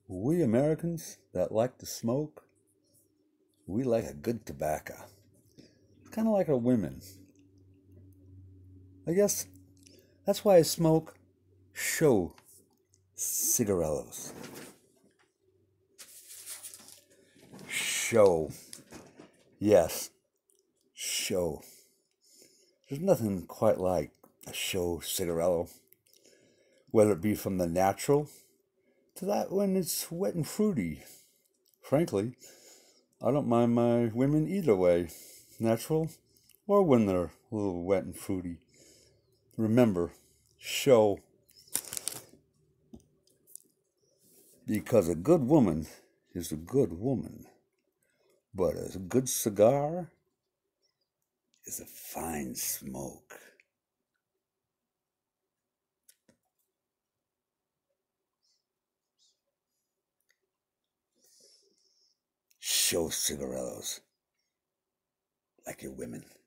We Americans that like to smoke, we like a good tobacco. It's kind of like our women. I guess that's why I smoke show cigarillos. Show. Yes, show. There's nothing quite like a show cigarillo, whether it be from the natural to that when it's wet and fruity. Frankly, I don't mind my women either way, natural or when they're a little wet and fruity. Remember, show, because a good woman is a good woman, but a good cigar is a fine smoke. Show cigarillos like your women.